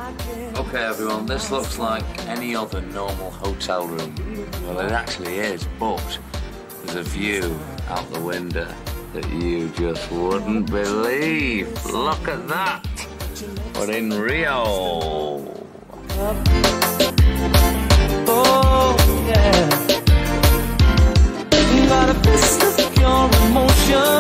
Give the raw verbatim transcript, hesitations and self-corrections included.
Okay everyone, this looks like any other normal hotel room. Well, it actually is, but there's a view out the window that you just wouldn't believe. Look at that! But in Rio. Oh, yeah. You got a fist of pure emotion.